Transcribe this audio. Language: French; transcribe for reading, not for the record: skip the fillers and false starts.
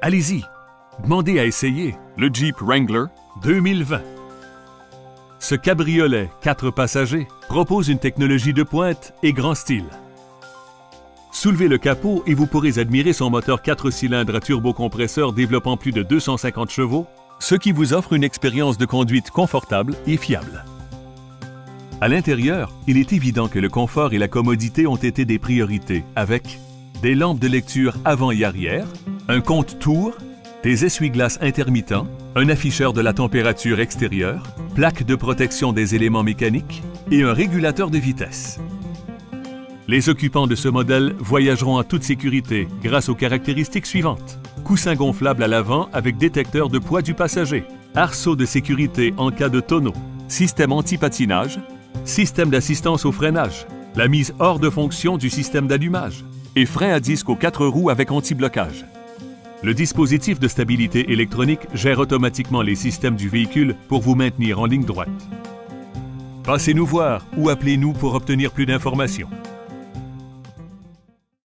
Allez-y, demandez à essayer le Jeep Wrangler 2020. Ce cabriolet 4 passagers propose une technologie de pointe et grand style. Soulevez le capot et vous pourrez admirer son moteur 4 cylindres à turbocompresseur développant plus de 250 chevaux, ce qui vous offre une expérience de conduite confortable et fiable. À l'intérieur, il est évident que le confort et la commodité ont été des priorités avec des lampes de lecture avant et arrière, un compte-tours, des essuie-glaces intermittents, un afficheur de la température extérieure, plaque de protection des éléments mécaniques et un régulateur de vitesse. Les occupants de ce modèle voyageront en toute sécurité grâce aux caractéristiques suivantes. Coussin gonflable à l'avant avec détecteur de poids du passager, arceau de sécurité en cas de tonneau, système anti-patinage, système d'assistance au freinage, la mise hors de fonction du système d'allumage et frein à disque aux 4 roues avec anti-blocage. Le dispositif de stabilité électronique gère automatiquement les systèmes du véhicule pour vous maintenir en ligne droite. Passez nous voir ou appelez-nous pour obtenir plus d'informations.